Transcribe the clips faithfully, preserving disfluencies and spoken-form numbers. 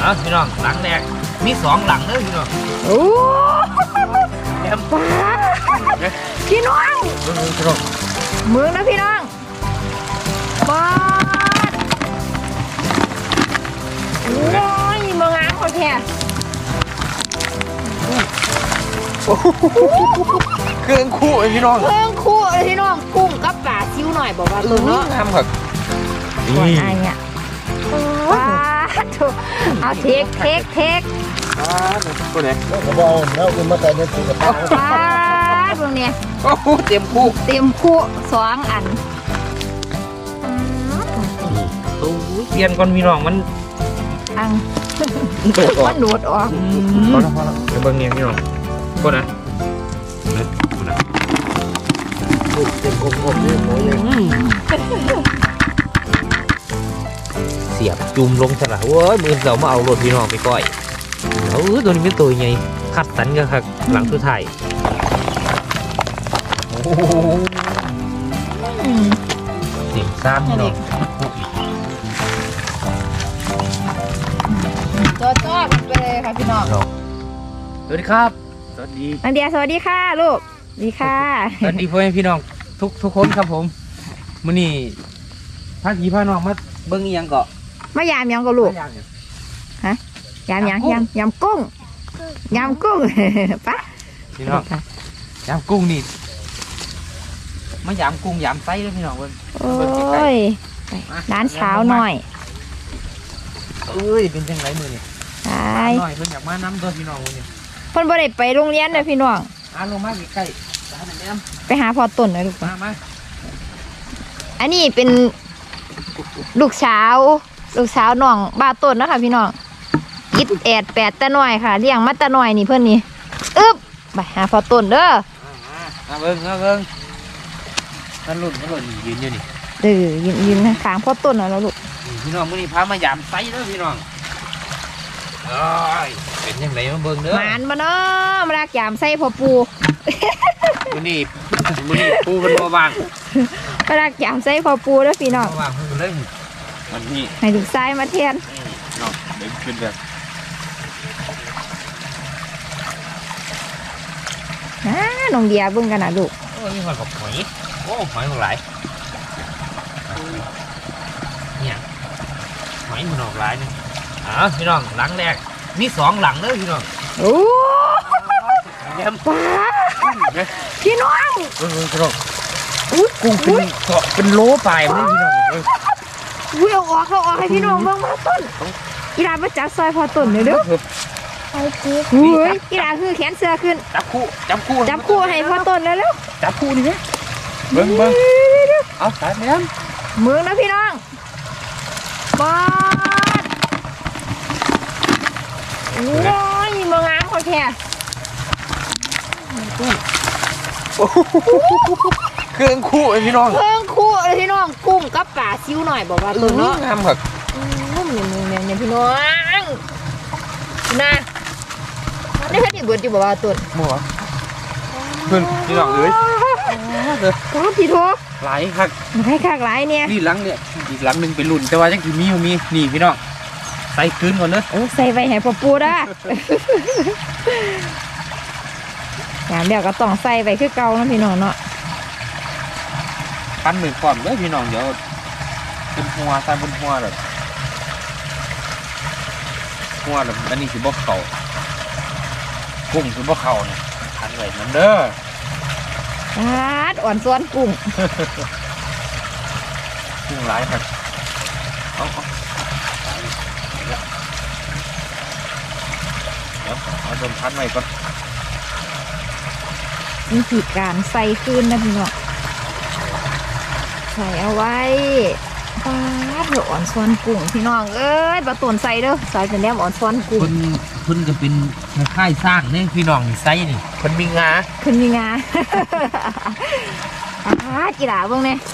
อ๋อพี่น้องหลังแรกมีสองหลังเด้อพี่น้องโอ้เดี๋ยวป้าพี่น้องมือนะพี่น้องป้าโอ้ยมืองามคนแท้เครื่องคู่ไอพี่น้องเครื่องคู่ไอพี่น้องกุ้งกับปลาซิ้วหน่อยบอกว่าตัวเนาะทำแบบนี่ไงเนี่ยว้าถูกเอาเทคเทคเทคว้าตัวไหนกระบอกแล้วคุณมาใส่ในตู้กระตาว้าตรงเนี้ยโอ้โหเต็มคู่เต็มคู่สองอันเปลี่ยนก่อนพี่น้องมันอังมันโดดออกพอแล้วพอแล้วเดี๋ยวเบิ่งเนี่ยพี่น้องก็นะก็นะเต็มกลมๆเลยหมูยังเสียบจุ่มลงสระเว้ยมือเรามาเอารถพี่น้องไปก้อยเออตัวนี้เป็นตัวใหญ่คัดสันกันครับหลังสุดท้ายโอ้โหเสียงซ้ำพี่น้องตัวจ้อไปเลยค่ะพี่น้องสวัสดีครับสวัสดีนันเดียสวัสดีค่ะลูกดีค่ะสวัสดีพ่อแม่พี่น้องทุกทุกคนครับผมมื้อนี้พาพี่พาน้องมาเบิ่งอีหยังเกาะมายามยังก็ลูกฮะยามยังยำยำกุ้งยำกุ้งปะพี่น้องยำกุ้งนี่มายำกุ้งยำไส้ด้วยพี่น้องเบิ่งโอ้ยร้านเช้าหน่อยเอ้ยเป็นจังไรมือนี่ใช่หน่อยเพิ่นอยากมาน้ำตัวพี่น้องวันนี้เพิ่นบ่ได้ไปโรงเรียนเลยพี่น้องอ่าลงมาใกล้ไปหาพอต้นเลยลูกมามาอันนี้เป็นลูกสาวลูกสาวน้องบ้าต้นนะคะพี่น้องยิดแอดแปดตะหน่อยค่ะเลี้ยงมาตะหน่อยนี่เพื่อนนี่อึ๊บไปหาพอต้นเด้อมาเบิ้งมาเบิ้งนั่นรุ่นนั่นรุ่นยืนอยู่นี่เออยืนยืนข้างพอต้นแล้วลูกพี่น้องมื้อนี้พามายามไซเด้อพี่น้องเอ้ยเป็นยังไงมาเบิ้งเด้อหมานมาเนาะมาลักยามไส้พอปูมื้อนี้มื้อนี้ปูเป็นบ่วางมาลักยามไส้พอปูเด้อพี่น้องบ่วางเพิ่นเล่นมันนี่ให้ลูกชายมาเทียนเนาะเดี๋ยวขึ้นแบบน้าน้องเดียเบิ่งกันนะลูกโอ้ยมีหอยกับหอยโอ้หอยหลากหลายเนี่ยหอยมันออกหลายนึงอ๋อพี่น้องหลังแรกมีสองหลังเด้อพี่น้องโอ้เดี๋ยวป้าพี่น้องเออพี่น้องกุ้งเป็นเกาะเป็นโลปลายเลยพี่น้องอุ้ยเอาออกเอาออกให้พี่น้องเบิ่งมาต้นอีดามาจับซอยพอต้นเด้อไอ้ปุ๊บอุ้ยอีดาคือแขนเสื้อขึ้นจับคู่จับคู่จับคู่ให้พอต้นแล้วแล้วจับคู่นี่ไหมเบิ่งเบิ่งเอาสายแม่นมือนะพี่น้องบอดโอ้ยมืองามคนแท้เครื่องคู่ไอพี่น้องเครื่องคู่ไอพี่น้องกุ้งกับปลาซิ้วหน่อยบอกว่าตัวเนาะงามครับเนี่ยเนี่ยเนี่ยพี่น้องนะนี่แค่ดิบดิบบอกว่าตัวหมูเพื่อนพี่น้องเลยก็พี่ทัวหลายคักหลายคักหลายเนี่ยนี่หลังเนี่ยอีกหลังหนึ่งเป็นรุ่นแต่ว่ายังถือมีอยู่มีนี่พี่น้องใส่คืนก่อนเนอะโอ้ใส่ไว้ให้พ่อปูด้อย่างเดียวก็ต้องใส่ไว้คือเก่านะพี่น้องเนาะปั้นเหมือนก่อนเลยพี่น้องเดี๋ยวบนหัวใส่บนหัวเลยหัวแบบอันนี้คือบ่เข่ากุ้งคือบ่เข่าเนี่ยทันเลยมันเด้ออาดอ่อนซ้อนกุ้งกุ้งหลายครับเอาเอาเดี๋ยวเอาโดนพันไว้ก่อนวิธีการใส่ขึ้นนะพี่น้องใส่เอาไว้ปลาเถอะอ่อนซ้อนกุ้งพี่น้องเอ้ยปลาตุ่นใส่เด้อใส่เป็นแนวอ่อนซ้อนกุ้งคุณคุณจะเป็นค่ายสร้างนี่พี่น้องนี่ไซนี่คนมีงาคนมีงาอาจีราเบิ้งเนี่ย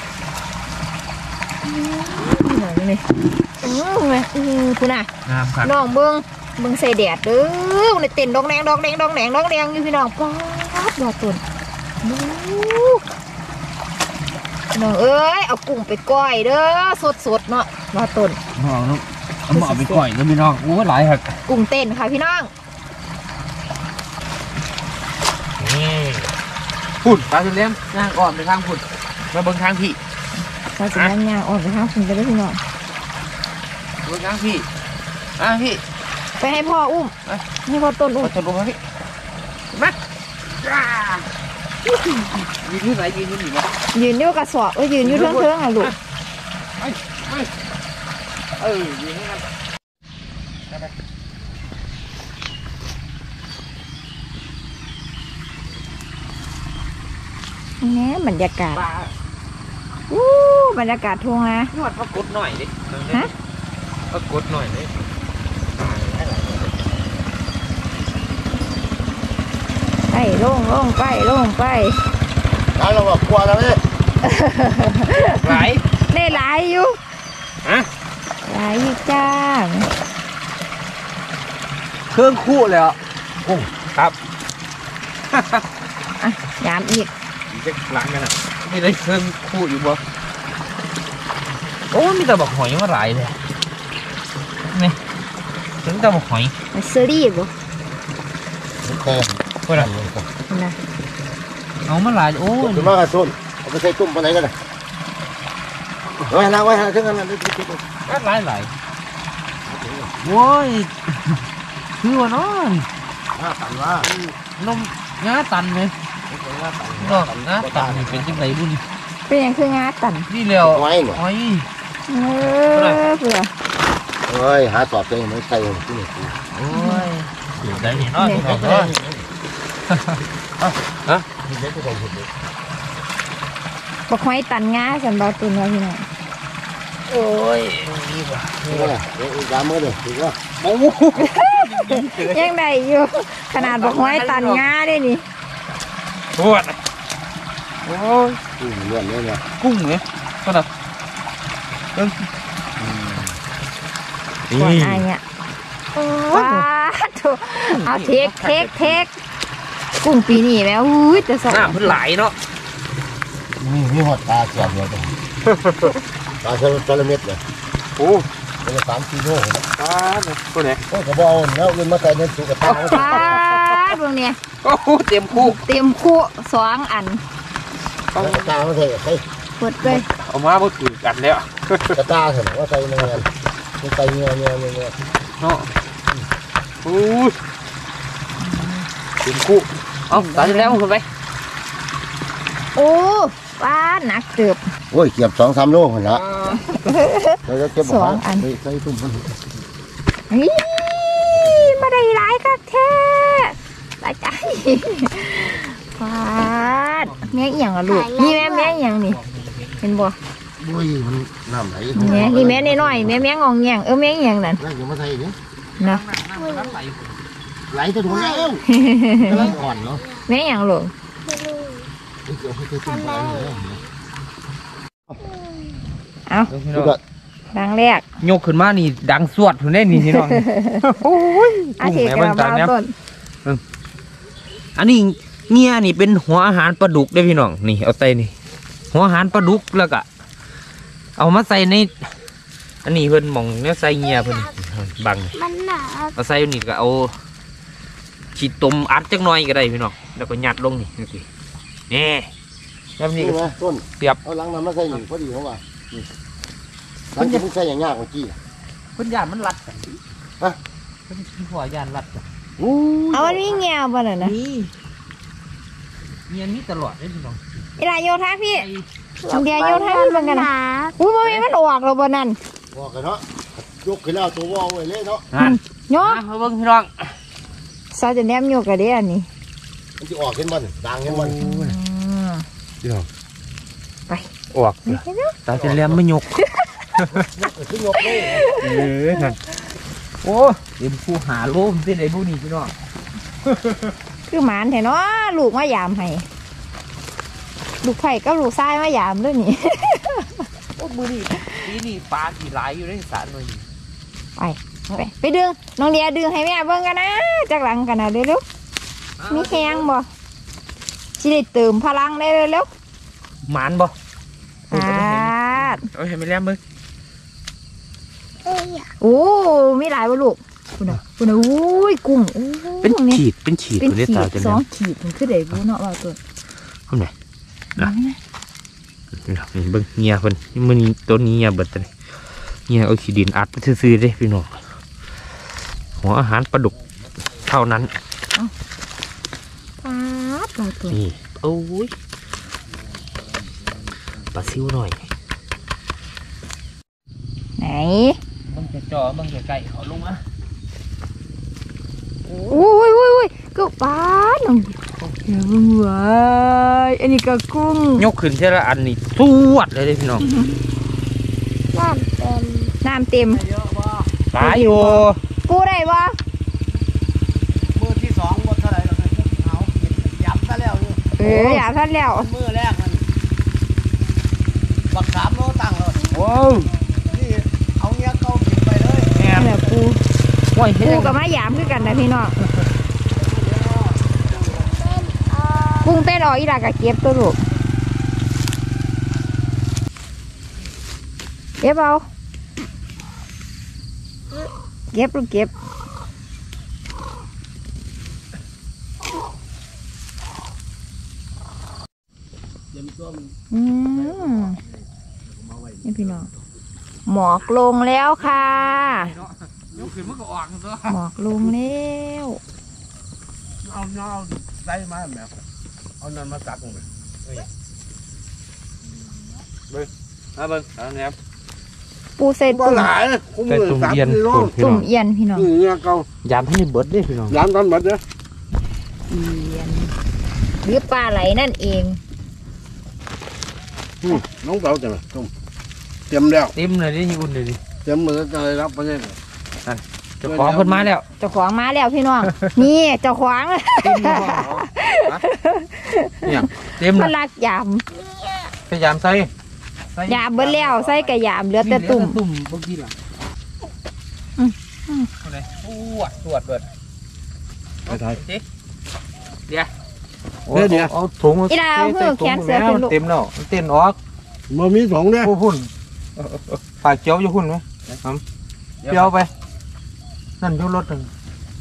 หน่อยนี่อือไงอือคุณน่ะน้องเบิ้งเบิ้งใส่แดดเด้อในเต็นดองแดงดองแดงดองแดงดองแดงอยู่พี่น้องป๊าดดอกตุ่นน้องเอ้ยเอากุ้งไปก้อยเด้อสดๆเนาะดอกตุ่นน้องนุ๊กเอามาเอาไปก่อยแล้วพี่น้องโอ้หลายหักกุ้งเต้นค่ะพี่น้องนี่พุ่นปลาเลี้ยงย่างอ่อนไปทางพุ่นมาเบิ่งทางพี่เราจะนั่งยางออกไปข้างคุณไปด้วยพี่น้องเบิ่งทางพี่อ่ะพี่ไปให้พ่ออุ้มให้พ่อต้นอุ้มมาชนลงมาพี่มายืนที่ไหนยืนที่ไหนมายืนอยู่กระสอบเอ้ยยืนอยู่เทิงเทิงๆอ่ะลูกไปไปเออยืนให้กันแหมบรรยากาศปลาวู้บรรยากาศทุ่งนะนวดปรากฏหน่อยดิฮะปรากฏหน่อยดิไปลงลงไปลงไปแล้วเราบอกกลัวแล้วเนี่ยไหลได้หลายอยู่ฮะหลายอยู่จ้าเครื่องคู่เลยอ่ะโอ้ครับอ่ะยามอีกจะหลังกันอ่ะไม่ได้เครื่องคู่อยู่บ่โอ้มีแต่บอกหอยมาหลายเลยนี่ถึงแต่บอกหอยมาเซอรี่บ่โอเคเพื่อนนะเอามาหลายโอ้ยถึงมากระสุนเอาไปใส่ตุ้มไปไหนกันเลยไว้นะไว้ฮะถึงกันนะหลายหลายโว้ยคือว่านอนห้าตันว่านมงาตันเลยดอกงาตันนี่เป็นจังไรบุญเป็นอย่างคืองาตันนี่เร็วไว้เนี่ยหอยเออเผื่อเฮ้ยหาสอบเองไม่ใส่ที่นี่โอ้ยอยู่ได้นี่เนาะนี่เนาะฮะเล็กก็ต้องหุ่นเลยบอกไว้ตันงาสันบาตุนไว้พี่น้องโอ้ยนี่ว่ะนี่ก็เลยเดี๋ยวยามือเลยถือว่าโอ้ยังได้อยู่ขนาดบอกไว้ตันงาได้นี่ปวดโอ้ยอืมเลื่อนเนี่ยเนี่ยกุ้งเนี่ยก็แบบเออก่อนอายเนี่ยว้าถูเอาเทคเทคเทคกุ้งปีนี้แม่อุ้ยแต่สองน้ำมันไหลเนาะนี่มีหอดตาเสียบเลยตาเสียบตาละเม็ดเลยโอ้เป็นสามกิโลตาเนี่ยตัวไหนโอ้กระบอกแล้วเงินมาใส่ในสุกตาว้าดวงเนี่ยโอ้เตรียมคู่เต็มคู่สองอันแล้วตาไม่ใส่ใส่เปิดเลยเอามาบ่ถือกันแล้วกระตาเถอะว่าใส่เงินใส่เงินเงินเงินเนาะโอ้ยเตรียมคู่เอ้าตายแล้วคุณไปโอ้ว้าหนักเกือบโอ้ยเก็บสองสามโลคนละเราจะเก็บใส่ตุ้มมันนี่มาได้หลายก็แท้หลายใจว้าดแม่งเอียงอ่ะลูกนี่แม่แม่งเอียงนี่เห็นบ่โอ้ยมันน้ำไหลแม่นี่แม่น้อยๆแม่แม่งองเอียงเออแม่งเอียงนั่นแล้วอย่ามาใส่เนี่ยเนาะไหลจะถูกแล้วกำลังอ่อนเนาะแม่งเอียงลูกเดี๋ยวให้ตุ้มไปเลยเอาสุดยอดดังแรกยกขึ้นมานี่ดังสวดถึงได้นี่พี่น้องโอ้ยอากุ้งชีพแม่กเบิ่งระตาบาเนี่ยต้นอันนี้เงี้ยนี่เป็นหัวอาหารปลาดุกได้อพี่น้องนี่เอาใส่นี่ หัวอาหารปลาดุกแล้วก็เอามาใส่ในอันนี้เพิ่นหมองเนี่ยใส่เงี้ยเพิ่นบังมันหนาเอาใส่นี่ก็เอาฉีดตมอัดจักหน่อยก็ได้พี่น้องแล้วก็ยัดลงนี่นี่นี่แบบนี้นี่ก็นะต้นเปรียบเอาลังน้ำมาใส่หนึ่งพอดีเขาว่าลังจะไม่ใส่อย่างยากเมื่อกี้เพิ่นยานมันรัดกันฮะเพิ่นหัวยานรัดกันอู้เอาอันนี้เงี้ยบ่น่ะนะนี่เงี้ยมีตลอดเลยพี่น้องเวลาโยธาพี่ไอ้ลองเดียวโยธาพี่บังกันนะอุ้ยบ่มีมันออกแล้วบ่นั่นบอกกันเนาะยกขึ้นแล้วตัววอลไว้เลยเนาะนั่นโยมาเบิ่งพี่น้องซาจะแนมโยกกะเด้อันนี้มันจะออกขึ้นมันดังขึ้นมันพี่น้องไปออกตาจะแลมไม่ยกขึ้นยกเลยเออนั่นโอ้เดี๋ยวผู้หาโลมสิไอ้ผู้นี้พี่น้องคือหมานแท้เนาะลูกมายามให้ลูกไผ่ก็ลูกทรายมายามด้วยนี่โอ้มือนี่ปีนี่ปลาที่หลายอยู่ในสระหน่อยนี่ไปไปไปดึงน้องเดียดึงให้แม่เบิ่งกันนะจากหลังกันนะเร็วๆมีแข้งบ่สิได้เติมพลังได้เร็วหมานบ่ๆอ่าเอาให้ไม่แลมเบิ่งโอ้มีหลายวะลูกคุณน่ะคุณน่ะโอ้ยกุ้งโอ้เป็นนี่ขีดเป็นขีดเป็นตัวนี้ขีตาดจะสแล้อวงขีดมันคือได้รู้เนาะว่าตัวเข้าไหนนะนี่เบิ่งเงียเพิ่นมื้อนี้ตัวนี้เงียเบิดตัวนี้เงียเอาขี้ดินอัดไปซื่อๆเด้พี่น้องหัวอาหารปลาดุกเท่านั้นป๊าบปลาตัวนี่โอ้ยปลาซิวหน่อยไหนมึงจะจ่อมึงจะไก่ขอลงมาโอ้ยโอ้ยโอ้ยก็ปลาหนุ่มอย่าเพิ่งไว้อันนี้ก็กุ้งยกขึ้นเท่าละอันนี้สวดเลยเด้พี่น้องน้ำเต็มน้ำเต็มหลายอยู่ปูได้ปะมือที่สองหมดเท่าไหร่เราเอายับซะแล้วเอออย่าพลาดแล้วมือแรกมันบักสามโลตั้งเลยโอ้ยนี่เอาเงี้ยเข้ากินไปเลยแม่นี่แหละปูโอ้ยเฮ็ปูดกับมะยามคือกันนะพี่น้องกุ้งเต้นออกอีหลากะเก็บตัวลูกเก็บเอาเก็บลูกเก็บอืมนี่พี่น้องหมอกลงแล้วค่ะยกขึ้นมันก็ออกตัวหมอกลงแล้วเอาเอาใส่มาแมวเอานั่นมาตักลงไปมาเบิ่งเอาแนบปูใส่บ่ตุ่มหลายคุ้มใส่เลยตุ่มสามเย็นกิโลโอ้พี่ตุ่น้มองเอียนพี่น้องนี่เงี้ยเก่ายามให้นี่เบิดเด้พี่น้องยามตอนหมดเด้อเอียนหรือปลาไหลนั่นเองน้องเต่าจังเลยต้มเตรียมแล้วเต็มเลยนี่อุ่นเลยดิเตรียมมือจะได้รับไปเลยเจ้าของเพิ่นมาแล้วเจ้าของมาแล้วพี่น้อง นี่เจ้าของเต็มเลยเนี่ยเต็มเลมันยรักยามพยายามใส่ยามเบิ้แล้วใส่กระยามเหลือแต่ตุ่มตุ่มเมื่อกี้หลังอืมอะไรตรวจตรวจเบิดไปไทยเดี๋ยวเดี๋ยวเดี๋ยวเอาถุงอีดาวเพื่อแขนเสือขึ้นลูกเต็มแล้วเต้นออกมามีสองเด้อผู้พุ่นฝากเจียวอยู่พุ่นไหมครับเจียวไปนั่นอยู่รถหนึ่ง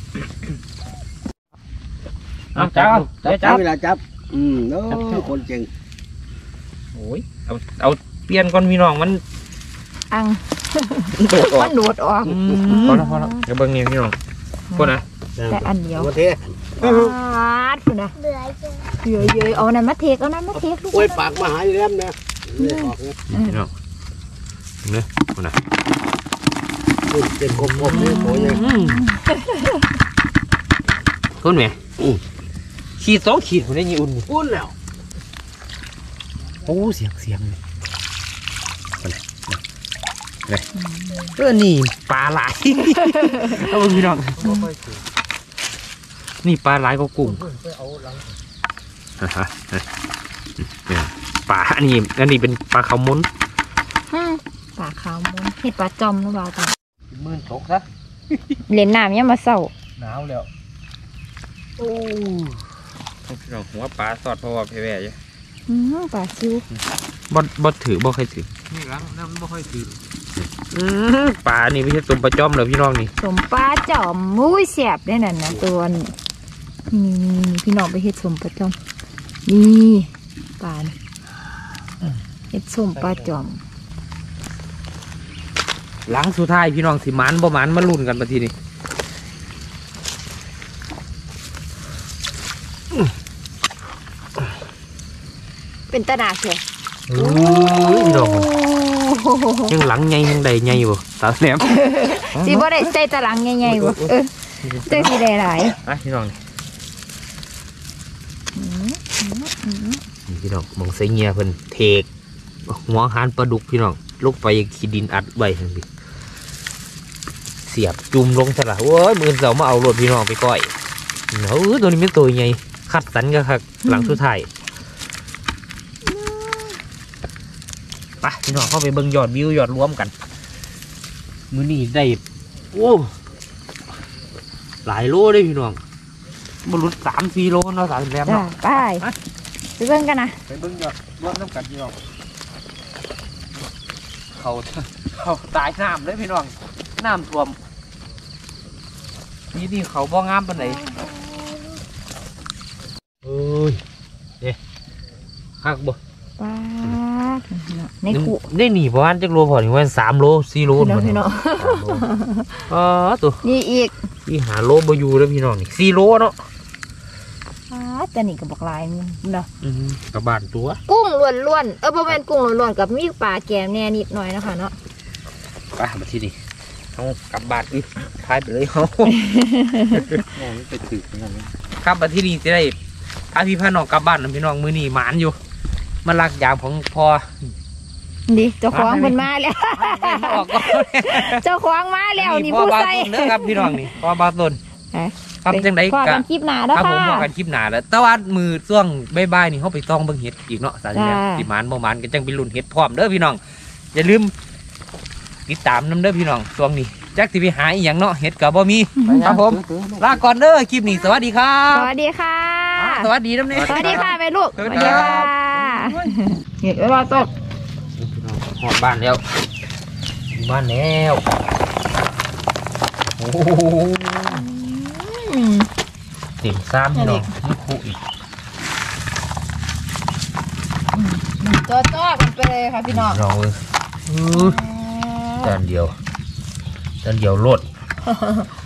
เอาจับเดี๋ยวจับเวลาจับอืมโอ้คนเก่งโอ้ยเอาเอาเปลี่ยนก่อนพี่น้องมันอังโดดออมักนโดดออกพอแล้วพอแล้วเดี๋ยวเบิ่งนี่พี่น้องพวกนะแต่อันเดียวมาเทปาดพุ่นนะเหลือเยอะเอานั่นมาเทกเอานั่นมาเทกลูกโอ้ยปากมาหายแล้วนะนี่ออกนะพี่น้องเนี่ยพวกนะเป็นกลมๆนี่โอ้ยคุณแม่ขีดสองขีดผมได้ยี่อุ่นอุ่นแล้วโอ้เสียงเสียงเลยอะไรนี่เออนี่ปลาหลายเอาพี่น้องนี่ปลาหลายก็กุ้งปลาอันนี้อันนี้เป็นปลาขาวม้นอืมปลาขาวมุนเห็ดปลาจอมหรือเปล่าตามื่นตกซะเล่นน้ำยังมาเศร้าหนาวแล้วโอ้พี่น้องหัวปลาสอดเพราะว่าแพ้ๆอยู่อืมปลาซิวบ่บ่ถือบ่เคยถือนี่หลังน้ำบ่ค่อยถือปลานี่ไม่ใช่ตุ่มปลาจอมเลยพี่น้องนี่สมปลาจอมมุ้ยแสบได้นั่นนะตัวนี่นี่นี่พี่น้องไปเห็ดสมปลาจอมนี่ปลานี่เห็ดสมปลาจอมหลังสุดท้ายพี่น้องสิหมันบ่หมันมาลุ้นกันมาทีนี้เป็นตะนาเสียโอ้ยพี่น้องยังหลังใหญ่ยังใดใหญ่บ่ตาแหลมสิบ่ได้ใส่ตะหลังใหญ่ๆบ่เออเจ้าสิได้หลายอ่ะพี่น้องนี่อืมอืมอืมนี่พี่น้องมองใส่เงียเพิ่นเทกหัวหานปลาดุกพี่น้องลงไปขี้ดินอัดไว้ทั้งพี่เสียบจุ่มลงซะละโอ้ยมือเสามาเอารถพี่น้องไปก้อยเฮ้ยตัวนี้เป็นตัวใหญ่คัดสันก็คักหลังสุดท้ายไปพี่น้องเข้าไปเบิ่งยอดวิวยอดรวมกันมื้อนี้ได้โอ้หลายโลเลยพี่น้องบรรลุสามสี่โลเนาะสามแรมจ้าเนาะไปไปเบิ่งกันนะไปเบิ่งยอดรวมน้ำกันพี่น้องเขาเขาตายน้ำเลยพี่น้องน้ำท่วมนี่ที่เขาบ่งามปานไหนเอ้ยเด้คักบ่ป้าดในขู่ได้หนีประมาณจักโลพอนี่ว่าสามโลสี่โลพี่น้องพี่น้องอ๋อตัวนี่อีกที่หาโลบ่อยู่แล้วพี่น้องนี่สี่โลเนาะป้าดแต่นี่ก็บอกลายมึงเนาะอือกับบ้านตัวกุ้งล้วนๆเออบ่แม่นกุ้งล้วนๆกับมีปลาแกมแน่นิดหน่อยนะคะเนาะไปมาที่นี่เอากลับบ้านอีกพายไปเลยเอาไปถือนั่นครับมาที่นี่จะได้พาพี่พาน้องกลับบ้านนะพี่น้องมือนี่หมานอยู่มาลักยามของพ่อดิเจ้าของเพิ่นมาแล้วออกก่อนเจ้าของมาแล้วนี่พ่อผู้บาใส่ต้นเด้อครับพี่น้องนี่พ่อบาต้นครับจังไดพอกันคลิปหน้าเด้อครับผมค่ะพอกันคลิปหน้าแล้วแต่ว่ามือช่วงบ่ายๆนี่เขาไปต้องเบิ่งเห็ดอีกเนาะสาธิตจ้าสิหมานบ่หมานก็จังไปลุ้นเห็ดพร้อมเด้อพี่น้องอย่าลืมติดตามนํเด้อพี่น้องช่วงนี้จักสิไปหาอีหยังเนาะเห็ดก็บ่มีครับผมลาก่อนเด้อคลิปนี้สวัสดีครัสบวัสดีค่ะอ่าสวัสดีน้ำเนยสวัสดีค่ะแม่ลูกสวัสดีครับเห็ดไว้รอต้นหอดบ้านแล้วถึงบ้านแล้วโอ้โหเต็มซ้ำพี่น้องนี่คู่อีกจ้อจ้อกันไปเลยค่ะพี่น้องน้องเลยจานเดียวจานเดียวรด